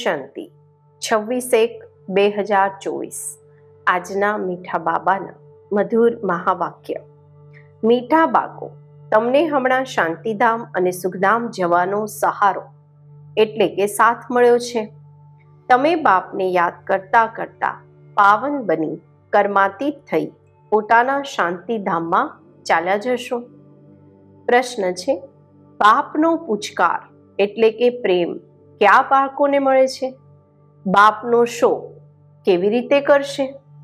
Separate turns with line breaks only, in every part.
શાંતિ 26/1/2024 આજના મીઠા બાબાના મધુર મહાવાક્ય। મીઠા બાળકો, તમને હમણાં શાંતિધામ અને સુખધામ જવાનો સહારો એટલે કે સાથ મળ્યો છે। તમે બાપને યાદ કરતા કરતા પાવન બની કર્માતીત થઈ પોતાના શાંતિધામમાં ચાલ્યા જશો। પ્રશ્ન છે, બાપનો પૂચકાર એટલે કે પ્રેમ કયા બાળકોને મળે છે? બાપનો શો કેવી રીતે કરશે?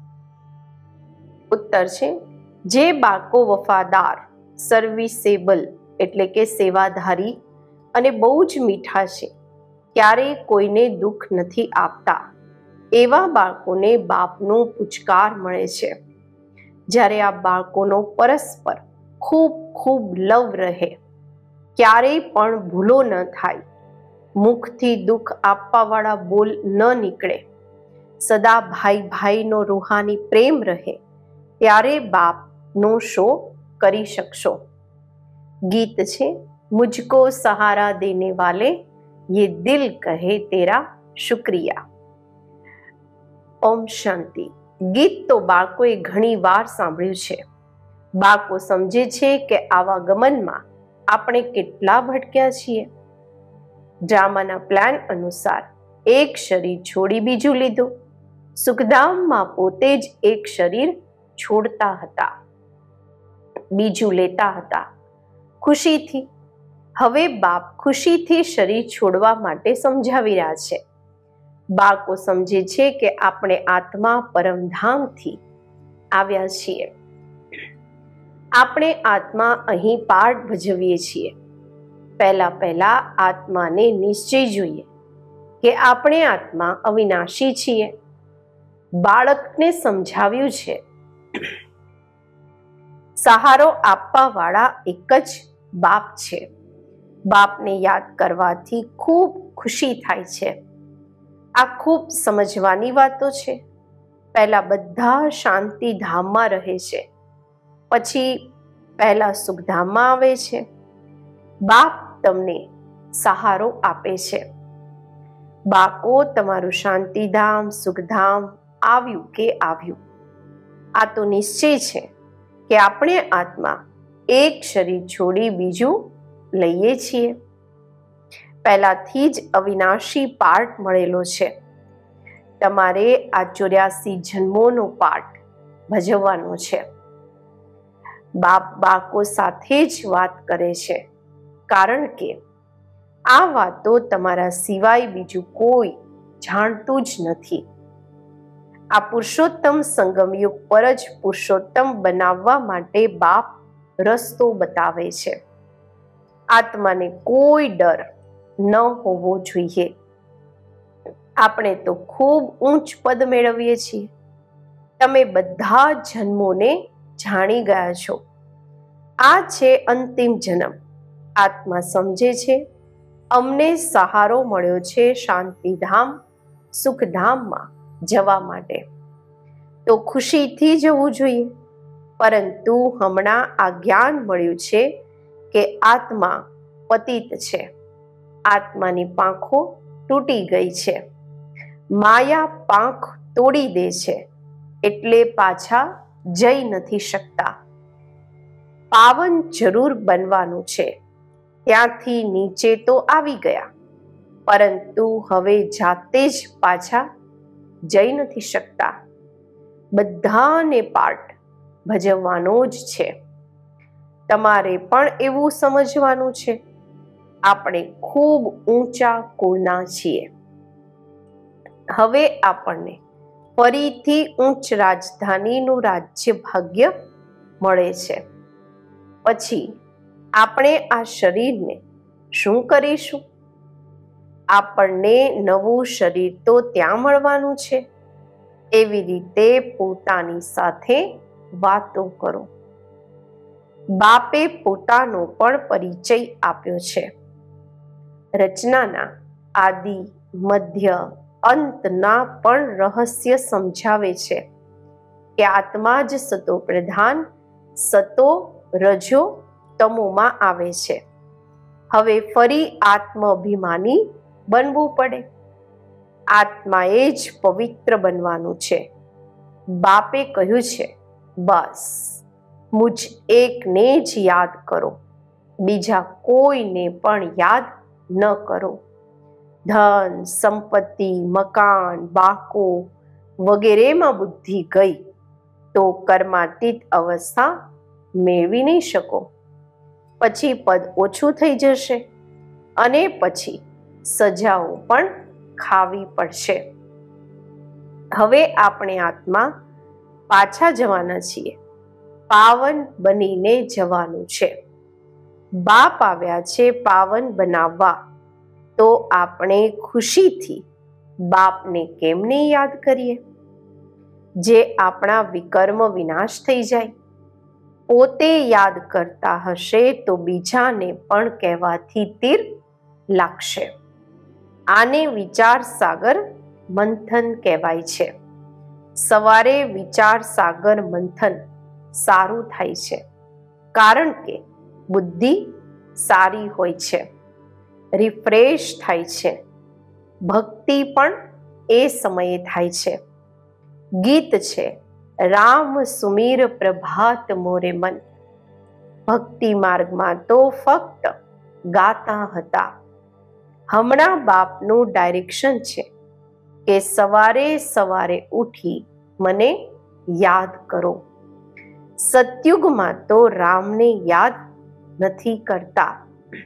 ઉત્તર છે, જે બાળકો વફાદાર, સર્વિસેબલ એટલે કે સેવાધારી અને બહુ જ મીઠા છે, ક્યારેય કોઈને દુઃખ નથી આપતા, એવા બાળકોને બાપનો પૂચકાર મળે છે। જ્યારે આ બાળકોનો પરસ્પર ખૂબ ખૂબ લવ રહે, ક્યારેય પણ ભૂલો ન થાય, મુખથી દુઃખ આપવાવાળા બોલ ન નીકળે, સદા ભાઈ ભાઈનો રૂહાની પ્રેમ રહે, ત્યારે બાપનો શો કરી શકશો। ગીત છે, મુझको સહારા દેને વાલે ये दिल कहे तेरा शुक्रिया। ઓમ શાંતિ। ગીત તો બાળકોએ ઘણી વાર સાંભળ્યું છે। બાળકો સમજે છે કે આવા ગમનમાં આપણે કેટલા ભટક્યા છીએ। ડ્રામાના પ્લાન અનુસાર એક શરીર છોડી બીજું લીધું। સુખધામમાં પોતે જ એક શરીર છોડતા હતા, બીજું લેતા હતા ખુશીથી। હવે બાપ ખુશીથી શરીર છોડવા માટે સમજાવી રહ્યા છે। બાળકો સમજે છે કે આપણે આત્મા પરમધામથી આવ્યા છીએ। આપણે આત્મા અહીં પાઠ ભજવીએ છીએ। પહેલા આત્માને નિશ્ચય જોઈએ કે આપણે આત્મા અવિનાશી છીએ। બાળકને સમજાવ્યું છે, સહારો આપવાવાળા એક જ બાપ છે। બાપને યાદ કરવાથી ખૂબ ખુશી થાય છે। આ ખૂબ સમજવાની વાતો છે। પહેલા બધા શાંતિધામમાં રહે છે, પછી પહેલા સુખધામમાં આવે છે। બાપ તમને સહારો આપે છે। બાળકો, તમારું શાંતિધામ સુખધામ આવ્યું કે આવ્યું, આ તો નિશ્ચય છે કે આપણે આત્મા એક શરીર છોડી બીજું લઈએ છીએ। પહેલાથી જ અવિનાશી પાઠ મળેલો છે। તમારે આ 84 જન્મોનો પાઠ ભજવવાનો છે। બાપ બાળકો સાથે જ વાત કરે છે, કારણ કે આ વાતો તમારા સિવાય બીજું કોઈ જાણતું જ નથી। આ પુરુષોત્તમ સંગમયુગ પર જ પુરુષોત્તમ બનાવવા માટે બાપ રસ્તો બતાવે છે। આત્માને કોઈ ડર ન હોવો જોઈએ। આપણે તો ખૂબ ઊંચ પદ મેળવીએ છીએ। તમે બધા જન્મોને જાણી ગયા છો। આ છે અંતિમ જન્મ। આત્મા સમજે છે, અમને સહારો મળ્યો છે શાંતિધામ સુખધામમાં જવા માટે, તો ખુશીથી જવું જોઈએ। પરંતુ હમણાં આ જ્ઞાન મળ્યું છે કે આત્મા પતિત છે, આત્માની પાંખો તૂટી ગઈ છે। માયા પાંખ તોડી દે છે, એટલે પાછા જઈ નથી શકતા। પાવન જરૂર બનવાનું છે, ત્યાંથી નીચે તો આવી ગયા, પરંતુ હવે જાતે જ પાછા જઈ નથી શકતા। બધાને પાઠ ભજવવાનો જ છે। તમારે પણ એવું સમજવાનું છે, આપણે ખૂબ ઊંચા કુળના છીએ। હવે આપણને ફરીથી ઉચ્ચ રાજધાનીનું રાજ્ય ભાગ્ય મળે છે। પછી આપણે આ શરીરને શું કરીશું? આપણને નવું શરીર તો ત્યાં મળવાનું છે। એવી રીતે પોતાની સાથે વાતો કરો। બાપે પોતાનો પણ પરિચય આપ્યો છે। રચનાના આદિ મધ્ય અંતના પણ રહસ્ય સમજાવે છે કે આત્મા જ સતો પ્રધાન સતો રજો તમોમાં આવે છે। હવે ફરી આત્મ અભિમાની બનવું પડે। આત્માએ જ પવિત્ર બનવાનું છે. બાપે કહ્યું છે, બસ મુझ એકને જ યાદ કરો, બીજા કોઈને પણ યાદ ન કરો. ધન, સંપત્તિ, મકાન, બાકો વગેરેમાં બુદ્ધિ ગઈ તો કર્માતીત અવસ્થા મેળવી નહીં શકો. પછી પદ ઓછું થઈ જશે અને પછી સજાઓ પણ ખાવી પડશે. હવે આપણે આત્મા પાછા જવાના છીએ. પાવન બનીને જવાનું છે. બાપ આવ્યા છે પાવન બનાવવા, તો આપણે ખુશીથી બાપને કેમ નહીં યાદ કરીએ? જે આપણા વિકર્મ વિનાશ થઈ જાય. પોતે યાદ કરતા હશે તો બીજાને પણ કહેવાથી તીર લાગશે. આને વિચાર સાગર મંથન કહેવાય છે. સવારે વિચાર સાગર મંથન સારું થાય છે, કારણ કે બુદ્ધિ સારી હોય છે, રિફ્રેશ થાય છે. ભક્તિ પણ એ સમયે થાય છે. ગીત છે, રામ સુમીર પ્રભાત મોરે મન. ભક્તિ માર્ગમાં તો ફક્ત ગાતા હતા. હમણાં બાપનું ડાયરેક્શન છે કે સવારે સવારે ઉઠી મને યાદ કરો. સતયુગમાં તો રામને યાદ નથી કરતા.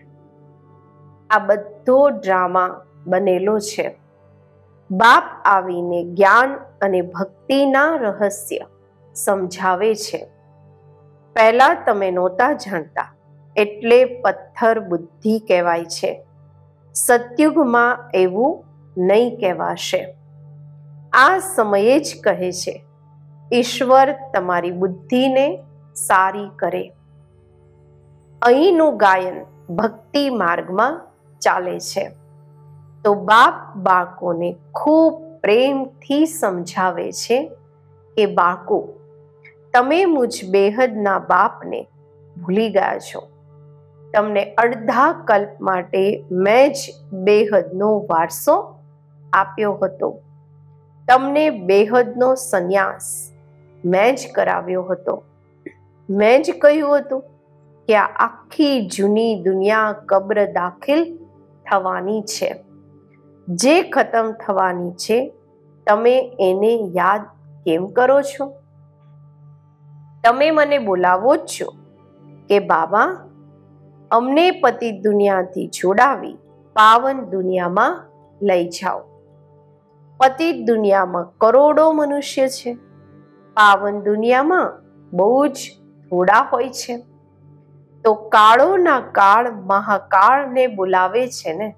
આ બધો ડ્રામા બનેલો છે. બાપ આવીને જ્ઞાન અને ભક્તિના રહસ્ય સમજાવે છે. પહેલા તમે નહોતા જાણતા એટલે પથ્થર બુદ્ધિ કહેવાય છે. સતયુગમાં એવું નહીં કહેવાશે. આ સમયે જ કહે છે, ઈશ્વર તમારી બુદ્ધિને સારી કરે. અહીંનું ગાયન ભક્તિ માર્ગમાં ચાલે છે. તો બાપ બાળકોને ખૂબ પ્રેમથી સમજાવે છે કે બાળકો, તમે મુझ બેહદના બાપને ભૂલી ગયા છો. તમને અડધા કલ્પ માટે મેં જ બેહદનો વારસો આપ્યો હતો. તમને બેહદનો સંન્યાસ મેં જ કરાવ્યો હતો. મેં જ કહ્યું હતું કે આ આખી જૂની દુનિયા કબ્ર દાખિલ થવાની છે, જે ખતમ થવાની છે. તમે એને યાદ કેમ કરો છો? તમે મને બોલાવો જ છો કે બાબા, અમને પતિત દુનિયાથી જોડાવી પાવન દુનિયામાં લઈ જાઓ. પતિત દુનિયામાં કરોડો મનુષ્ય છે. પાવન દુનિયામાં બહુ જ થોડા હોય છે. તો કાળોના કાળ મહાકાળને બોલાવે છે ને.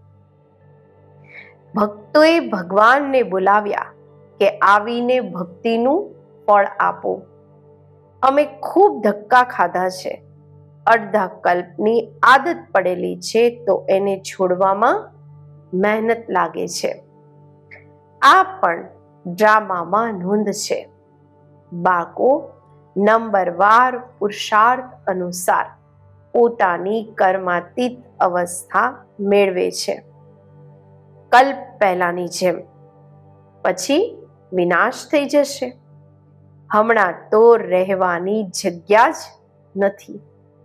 ભક્તોએ ભગવાનને બોલાવ્યા કે આવીને ભક્તિનું ફળ આપો. અમે ખૂબ ધક્કા ખાધા છે. અડધા કલ્પની આદત પડેલી છે તો એને છોડવામાં મહેનત લાગે છે. આ પણ ડ્રામામાં નોંધ છે. બાળકો નંબરવાર પુરુષાર્થ અનુસાર પોતાની કર્માતીત અવસ્થા મેળવે છે, કલ્પ પહેલાની જેમ. પછી વિનાશ થઈ જશે. હમણાં તો રહેવાની જગ્યા જ નથી.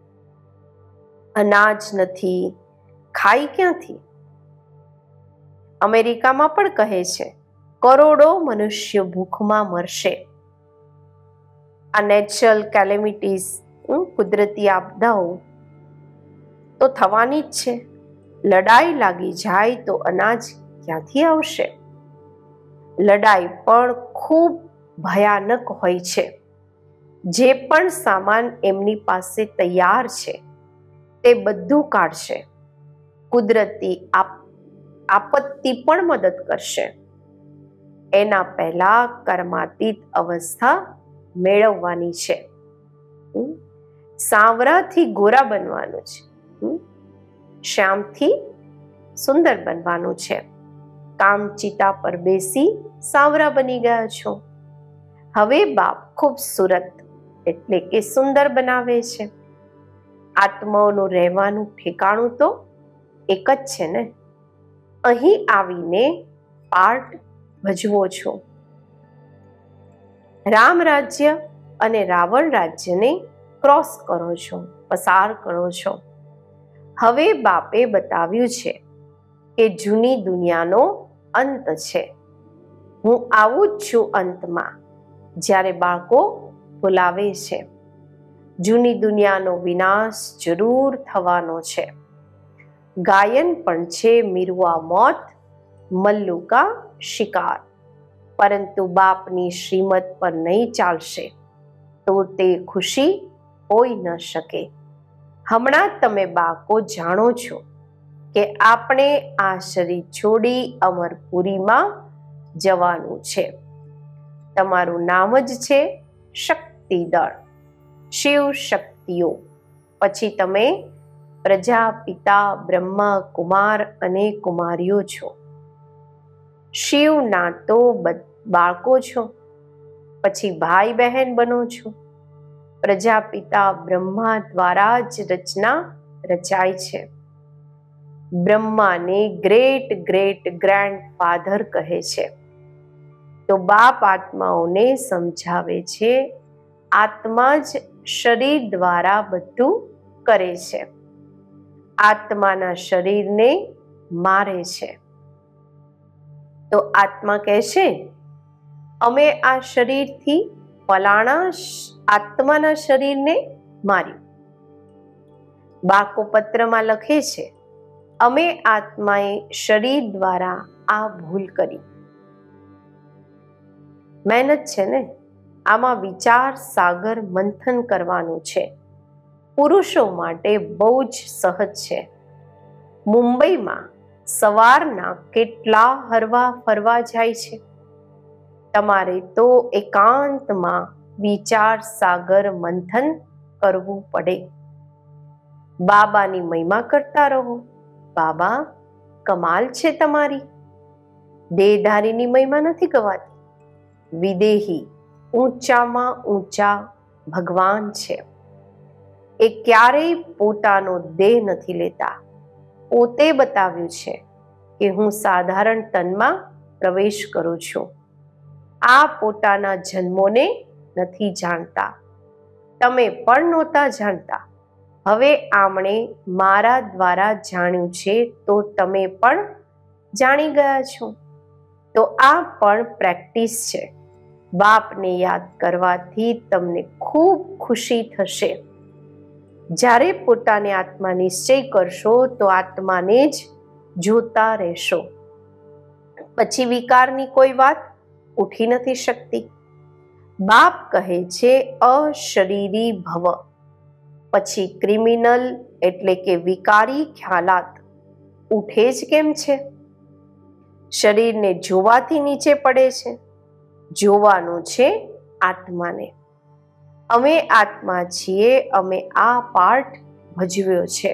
અનાજ નથી, ખાઈ ક્યાંથી? અમેરિકામાં પણ કહે છે, કરોડો મનુષ્યો ભૂખમાં મરશે. આ નેચરલ કેલેમિટીઝ, કુદરતી આપદાઓ તો થવાની જ છે. લડાઈ લાગી જાય તો અનાજ ક્યાંથી આવશે? લડાઈ પણ ખૂબ ભયાનક હોય છે. જે પણ સામાન એમની પાસે તૈયાર છે તે બધું કાઢશે. કુદરતી આપત્તિ પણ મદદ કરશે. એના પહેલા કર્માતીત અવસ્થા મેળવવાની છે. સાવરાથી ગોરા બનવાનું છે. શ્યામથી સુંદર બનવાનું છે. કામચિતા પર બેસી સાવરા બની ગયા છો. હવે બાપ ખૂબસૂરત એટલે કે સુંદર બનાવે છે. આત્માઓનું રહેવાનું ઠેકાણું તો એક જ છે ને. અહીં આવીને પાર્ટ ભજવો છો. રામ રાજ્ય અને રાવણ રાજ્યને ક્રોસ કરો છો, પસાર કરો છો. હવે બાપે બતાવ્યું છે કે જૂની દુનિયાનો અંત છે. હું આવું જ છું અંતમાં, જ્યારે બાળકો બોલાવે છે. જૂની દુનિયાનો વિનાશ જરૂર થવાનો છે. ગાયન પણ છે મીરવા મોત, મલ્લુ કા શિકાર. પરંતુ બાપની શ્રીમત પર નહીં ચાલશે તો તે ખુશી હોઈ ન શકે. હમણાં તમે બાળકો જાણો છો કે આપણે આ શરીર છોડી અમરપુરીમાં જવાનું છે. તમારું નામ જ છે શક્તિદળ, શિવ શક્તિઓ. પછી તમે પ્રજાપિતા, બ્રહ્મા, કુમાર અને કુમારીઓ છો. શિવના તો બાળકો છો, પછી ભાઈ બહેન બનો છો. પ્રજાપિતા બ્રહ્મા દ્વારા જ રચના રચાય છે. બ્રહ્માને ગ્રેટ ગ્રેટ ગ્રેન્ડ ફાધર કહે છે. તો બાપ આત્માઓને સમજાવે છે, આત્મા જ શરીર દ્વારા બધું કરે છે. આત્માના શરીરને મારે છે. તો આત્મા કહેશે, અમે આ શરીરથી ફલાણા આત્માના શરીરને માર્યું. બાળકો પત્રમાં લખે છે, અમે આત્માએ શરીર દ્વારા આ ભૂલ કરી. મહેનત છે ને, આમાં વિચાર સાગર મંથન કરવાનું છે. પુરુષો માટે બહુ જ સહજ છે. મુંબઈમાં સવારના કેટલા હરવા ફરવા જાય છે. તમારે તો એકાંતમાં વિચાર સાગર મંથન કરવું પડે. બાબાની મહિમા કરતા રહો. બાબા, કમાલ છે તમારી. દેહધારીની મહિમા નથી ગવાતી. વિદેહી ઊંચામાં ઊંચા ભગવાન છે. એ ક્યારેય પોતાનો દેહ નથી લેતા. પોતે બતાવ્યું છે કે હું સાધારણ તનમાં પ્રવેશ કરું છું. આ પોતાના જન્મોને નથી જાણતા. તમે પણ નહોતા જાણતા. હવે આમણે મારા દ્વારા જાણ્યું છે તો તમે પણ જાણી ગયા છો. તો આ પણ પ્રેક્ટિસ છે. બાપને યાદ કરવાથી તમને ખૂબ ખુશી થશે. જ્યારે પોતાને આત્મા નિશ્ચય કરશો તો આત્માને જ જોતા રહેશો. પછી વિકારની કોઈ વાત ઉઠી નથી શકતી. બાપ કહે છે અશરીરી ભવ. પછી ક્રિમિનલ એટલે કે વિકારી ખ્યાલાત ઉઠે જ કેમ છે? શરીરને જોવાથી નીચે પડે છે. જોવાનું છે આત્માને. અમે આત્મા છીએ, અમે આ પાઠ ભજવ્યો છે.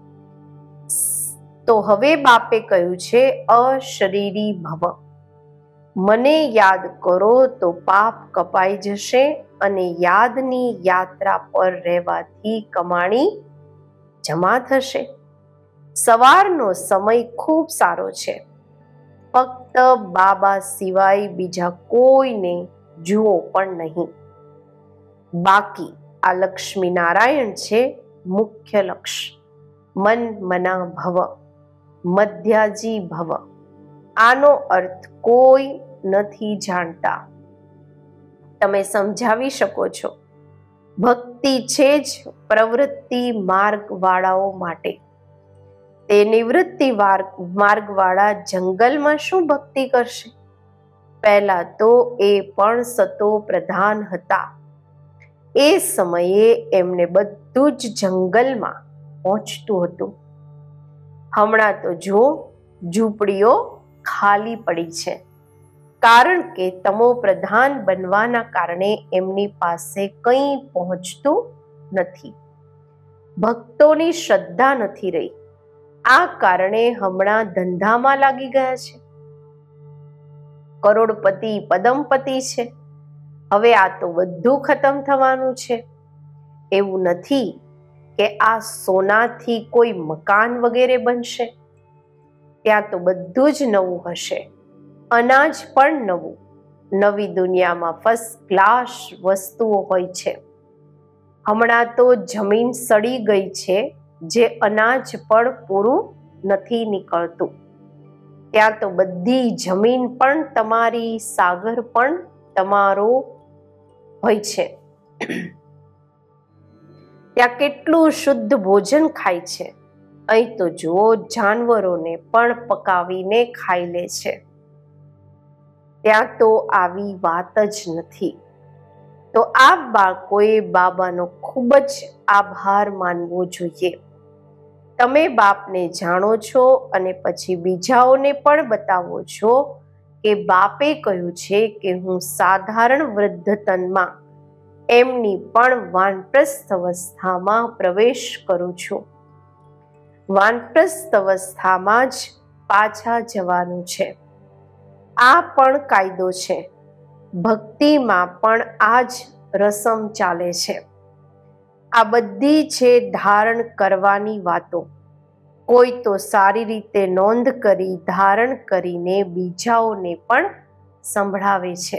તો હવે બાપે કહ્યું છે અશરીરી ભવ. મને યાદ કરો તો પાપ કપાઈ જશે અને યાદની યાત્રા પર રહેવાથી કમાણી જમા થશે. સવારનો સમય ખૂબ સારો છે. ફક્ત બાબા સિવાય બીજા કોઈને જુઓ પણ નહીં. બાકી આ લક્ષ્મી નારાયણ છે મુખ્ય લક્ષ્ય. મન મના ભવ, મધ્યાજી ભવ. આનો અર્થ કોઈ નથી જાણતા. તમે સમજાવી શકો છો. ભક્તિ છે જ પ્રવૃત્તિ માર્ગવાળાઓ માટે. તે નિવૃત્તિ માર્ગવાળા જંગલમાં શું ભક્તિ કરશે? પહેલા તો એ પણ સતો પ્રધાન હતા. એ સમયે એમને બધું જ જંગલમાં પહોંચતું હતું. હમણાં તો જો ઝૂંપડીઓ ખાલી પડી છે. કારણ કે તમો પ્રધાન બનવાના કારણે એમની પાસે કંઈ પહોંચતું નથી. ભક્તોની શ્રદ્ધા નથી રહી. આ કારણે હમણાં ધંધામાં લાગી ગયા છે. કરોડપતિ પદમપતિ છે. હવે આ તો બધું ખતમ થવાનું છે. એવું નથી કે આ સોનાથી કોઈ મકાન વગેરે બનશે. ત્યાં તો બધું જ નવું હશે. અનાજ પણ નવું. નવી દુનિયામાં ફર્સ્ટ ક્લાસ વસ્તુઓ હોય છે. હમણાં તો જમીન સડી ગઈ છે, જે અનાજ પણ પૂરું નથી નીકળતું. ત્યાં તો બધી જમીન પણ તમારી, સાગર પણ તમારો હોય છે. ત્યાં કેટલું શુદ્ધ ભોજન ખાય છે. અહીં તો જુઓ, જાનવરોને પણ પકાવીને ખાઈ લે છે. ત્યાં તો આવી વાત જ નથી. તો આ બાળકોએ બાબાનો ખૂબ જ આભાર માનવો જોઈએ. તમે બાપને જાણો છો અને પછી બીજાઓને પણ બતાવો છો કે બાપે કહ્યું છે કે હું સાધારણ વૃદ્ધતનમાં એમની પણ વાનપ્રસ્થ અવસ્થામાં પ્રવેશ કરું છું. વાનપ્રસ્થ અવસ્થામાં જ પાછા જવાનું છે. આ પણ કાયદો છે. ભક્તિમાં પણ આ જ રસમ ચાલે છે. આ બધી છે ધારણ કરવાની વાતો. કોઈ તો સારી રીતે નોંધ કરી ધારણ કરીને બીજાઓને પણ સંભળાવે છે.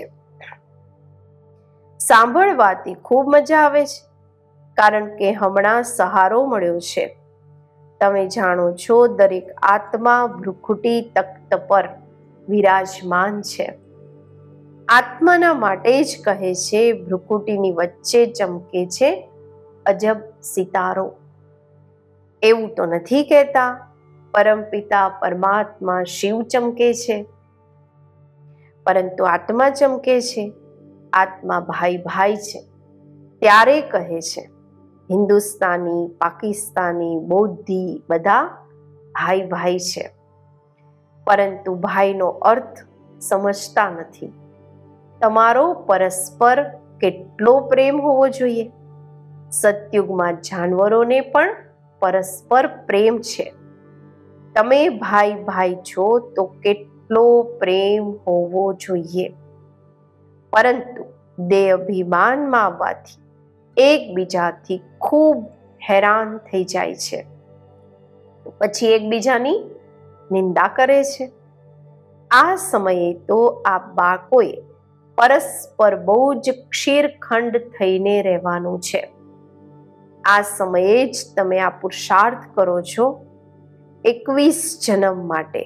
સાંભળવાથી ખૂબ મજા આવે છે, કારણ કે હમણાં સહારો મળ્યો છે. તમે જાણો છો, દરેક આત્મા ભ્રુકુટી તખ્ત પર વિરાજમાન છે. આત્માના માટે જ કહે છે, ભ્રુકુટીની વચ્ચે ચમકે છે અજબ સિતારો. એવું તો નથી કહેતા પરમપિતા પરમાત્મા શિવ ચમકે છે, પરંતુ આત્મા ચમકે છે. આત્મા ભાઈ ભાઈ છે. ત્યારે કહે છે, હિન્દુસ્તાની, પાકિસ્તાની, બૌદ્ધી બધા ભાઈ ભાઈ છે. પરંતુ ભાઈનો અર્થ સમજતા નથી. તમારો પરસ્પર કેટલો પ્રેમ હોવો જોઈએ. સતયુગમાં જાનવરોને પણ પરસ્પર પ્રેમ છે. તમે ભાઈ ભાઈ છો તો કેટલો પ્રેમ હોવો જોઈએ. પરંતુ દેહ અભિમાનમાં આવવાથી એકબીજાથી ખૂબ હેરાન થઈ જાય છે. પછી એકબીજાની નિંદા કરે છે. આ સમયે તો આ બાળકોએ પરસ્પર બહુ જ ક્ષીરખંડ થઈને રહેવાનું છે. આ સમયે જ તમે આ પુરુષાર્થ કરો છો 21 જન્મ માટે.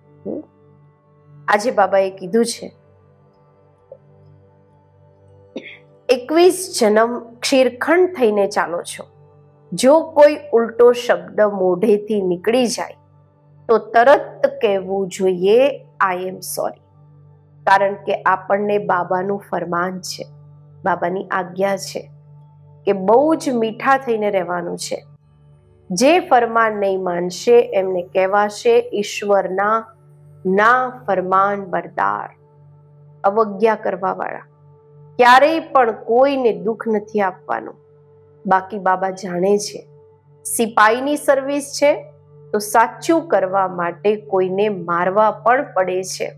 આજે બાબાએ કીધું છે 21 જન્મ ક્ષીરખંડ થઈને ચાલો છો. જો કોઈ ઉલટો શબ્દ મોઢેથી નીકળી જાય તો તરત કહેવું જોઈએ આઈ એમ સોરી. કારણ કે આપણને બાબાનું ફરમાન છે, બાબાની આજ્ઞા છે કે બહુ જ મીઠા થઈને રહેવાનું છે. જે ફરમાન નહીં માનશે એમને કહેવાશે ઈશ્વરના ના ફરમાન બરદાર, અવજ્ઞા કરવાવાળા. ક્યારેય પણ કોઈને દુઃખ નથી આપવાનું. બાકી બાબા જાણે છે, સિપાહીની સર્વિસ છે તો સાચું કરવા માટે કોઈને મારવા પણ પડે છે.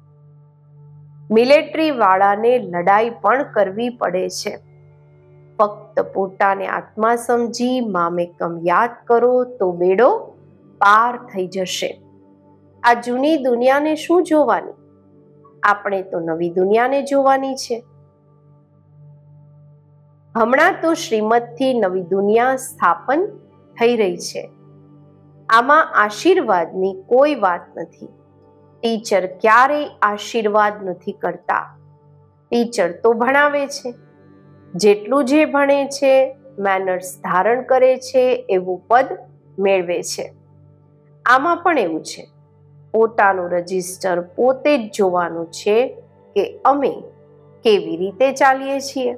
મિલિટરી વાળાને લડાઈ પણ કરવી પડે છે. ફક્ત પોતાને આત્મા સમજી મામેકમ યાદ કરો તો બેડો પાર થઈ જશે. આ જૂની દુનિયાને શું જોવાની? આપણે તો નવી દુનિયાને જોવાની છે. હમણાં તો શ્રીમતથી નવી દુનિયા સ્થાપન થઈ રહી છે. આમાં આશીર્વાદની કોઈ વાત નથી. ટીચર ક્યારેય આશીર્વાદ નથી કરતા. ટીચર તો ભણાવે છે. જેટલું જે ભણે છે, મેનર્સ ધારણ કરે છે, એવું પદ મેળવે છે. આમાં પણ એવું છે, પોતાનું રજિસ્ટર પોતે જ જોવાનું છે કે અમે કેવી રીતે ચાલીએ છીએ.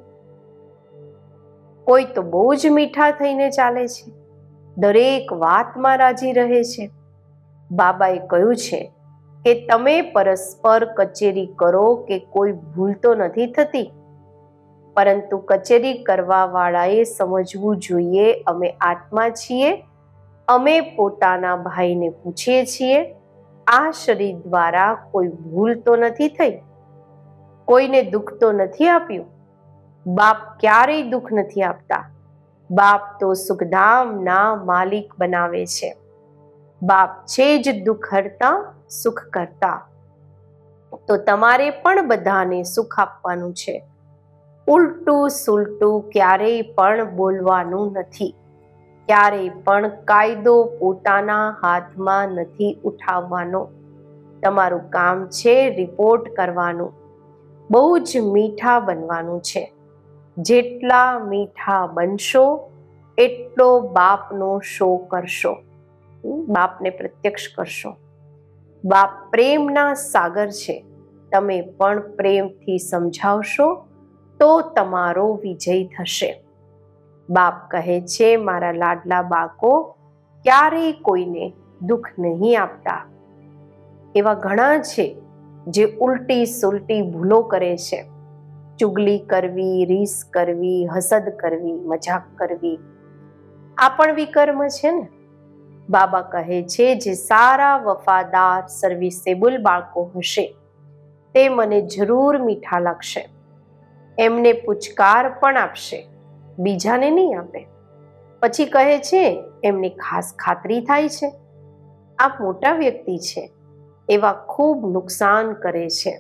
કોઈ તો બહુ જ મીઠા થઈને ચાલે છે, દરેક વાતમાં રાજી રહે છે. બાબાએ કહ્યું છે કે તમે પરસ્પર કચેરી કરો કે કોઈ ભૂલ તો નથી થતી, પરંતુ કચેરી કરવા વાળાએ સમજવું જોઈએ અમે આત્મા છીએ. અમે પોતાના ભાઈને પૂછીએ છીએ, આ શરીર દ્વારા કોઈ ભૂલ તો નથી થઈ, કોઈને દુઃખ તો નથી આપ્યું. બાપ ક્યારેય દુઃખ નથી આપતા. બાપ તો સુખધામના માલિક બનાવે છે. બાપ છે જ દુઃખ હરતા, સુખ કરતા. તો તમારે પણ બધાને સુખ આપવાનું છે. ઉલટું સુલટું ક્યારેય પણ બોલવાનું નથી. ક્યારેય પણ કાયદો પોતાના હાથમાં નથી ઉઠાવવાનો. તમારું કામ છે રિપોર્ટ કરવાનું. બહુ જ મીઠા બનવાનું છે. જેટલા મીઠા બનશો એટલો બાપનો શો કરશો, બાપને પ્રત્યક્ષ કરશો. બાપ પ્રેમના સાગર છે. તમે પણ પ્રેમથી સમજાવશો તો તમારો વિજય થશે. બાપ કહે છે, મારા લાડલા બાળકો ક્યારેય કોઈને દુઃખ નહીં આપતા. એવા ઘણા છે જે ઉલટી સુલટી ભૂલો કરે છે. ચુગલી કરવી, રીસ કરવી, હસદ કરવી, મજાક કરવી, આ પણ વિકર્મ છે ને. બાબા કહે છે, જે સારા વફાદાર સર્વિસેબલ બાળકો હશે તે મને જરૂર મીઠા લાગશે. એમને પુચકાર પણ આપશે, બીજાને નહીં આપે. પછી કહે છે, એમની ખાસ ખાતરી થાય છે આ મોટા વ્યક્તિ છે, એવા ખૂબ નુકસાન કરે છે.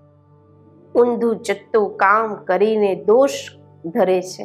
ઊંધું ચત્તું કામ કરીને દોષ ધરે છે.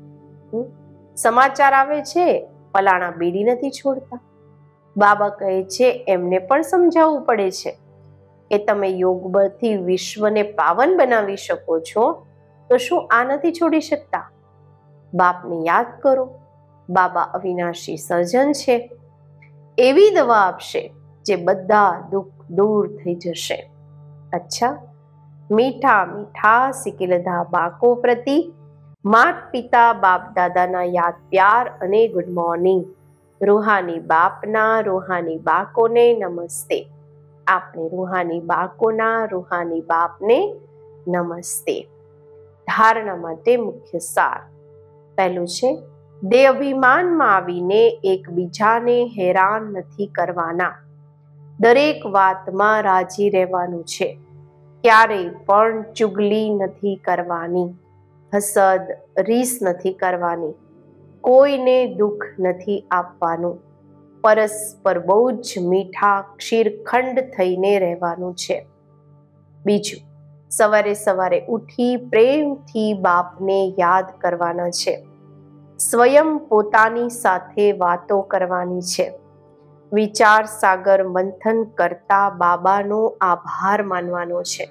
સમાચાર આવે છે, ફલાણા બીડી નથી છોડતા. બાબા કહે છે, એમને પણ સમજાવવું પડે છે કે તમે યોગ બળથી વિશ્વને પાવન બનાવી શકો છો, તો શું આ નથી છોડી શકતા? બાપને યાદ કરો. બાબા અવિનાશી સર્જન છે. એવી દવા આપશે જે બધા દુઃખ દૂર થઈ જશે. અચ્છા, મીઠા મીઠા સિકિલધા બાળકો પ્રતિ માત પિતા બાપ દાદાના યાદ પ્યાર અને ગુડ મોર્નિંગ. રૂહાની બાપના રૂહાની બાળકોને નમસ્તે. આપણે રૂહાની બાળકોના રૂહાની બાપને નમસ્તે. ધારણા માટે મુખ્ય સાર. પહેલું છે, દેહ અભિમાનમાં આવીને એકબીજાને હેરાન નથી કરવાના. દરેક વાતમાં રાજી રહેવાનું છે. ક્યારેય પણ ચુગલી નથી કરવાની, હસદ રીસ નથી કરવાની, કોઈને દુઃખ નથી આપવાનું. પરસ્પર બહુ જ મીઠા ક્ષીરખંડ થઈને રહેવાનું છે. બીજું, સવારે સવારે ઉઠી પ્રેમથી બાપને યાદ કરવાના છે. સ્વયં પોતાની સાથે વાતો કરવાની છે. વિચાર સાગર મંથન કરતા બાબાનો આભાર માનવાનો છે.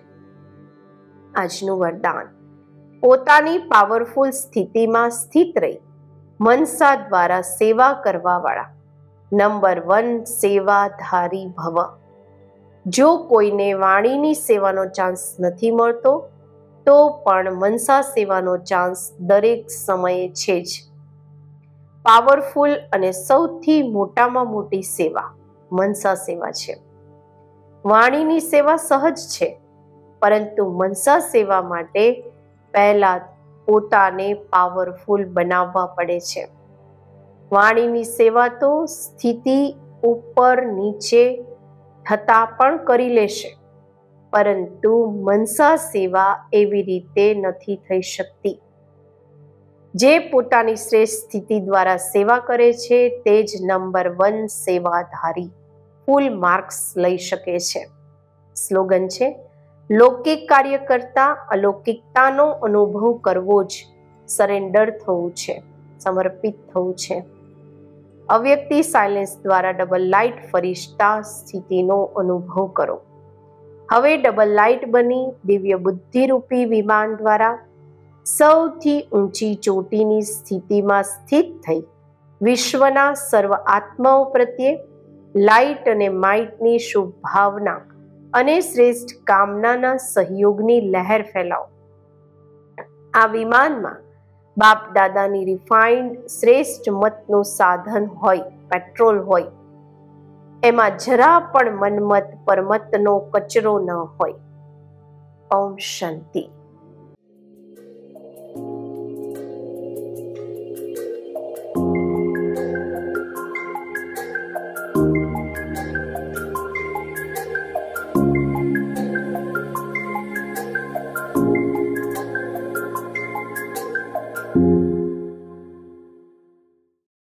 આજનું વરદાન, પોતાની પાવરફુલ સ્થિતિમાં સ્થિત રહી મનસા દ્વારા સેવા કરવાવાળા નંબર 1 સેવાધારી ભવ. જો કોઈને વાણીની સેવાનો ચાન્સ નથી મળતો તો પણ મનસા સેવાનો ચાન્સ દરેક સમયે છે જ. પાવરફુલ અને સૌથી મોટામાં મોટી સેવા મનસા સેવા છે. વાણીની સેવા સહજ છે, પરંતુ મનસા સેવા માટે પહેલા પોતાને પાવરફુલ બનાવવા પડે છે. વાણીની સેવા તો સ્થિતિ ઉપર નીચે થતા પણ કરી લેશે, પરંતુ મનસા સેવા એવી રીતે નથી થઈ શકતી. જે પોતાની શ્રેષ્ઠ સ્થિતિ દ્વારા સેવા કરે છે તે જ નંબર 1 સેવાધારી ફૂલ માર્ક્સ લઈ શકે છે. સ્લોગન છે, લૌકિક કાર્ય કરતા અલૌકિકતાનો અનુભવ કરવો જ સરેન્ડર થવું છે, સમર્પિત થવું છે. અવ્યક્તિ સાયલેન્સ દ્વારા ડબલ લાઇટ ફરિશ્તા સ્થિતિનો અનુભવ કરો. હવે ડબલ લાઇટ બની દિવ્ય બુદ્ધિરૂપી વિમાન દ્વારા સૌથી ઊંચી ચોટીની સ્થિતિમાં સ્થિત થઈ વિશ્વના સર્વ આત્માઓ પ્રત્યે લાઇટ અને માઇટની શુભ ભાવના અને શ્રેષ્ઠ કામનાના સહયોગની લહેર ફેલાવો. આ વિમાનમાં બાપ દાદાની રિફાઇન્ડ શ્રેષ્ઠ મતનું સાધન હોય, પેટ્રોલ હોય. એમાં જરા પણ મનમત પરમતનો કચરો ન હોય. ઓમ શાંતિ.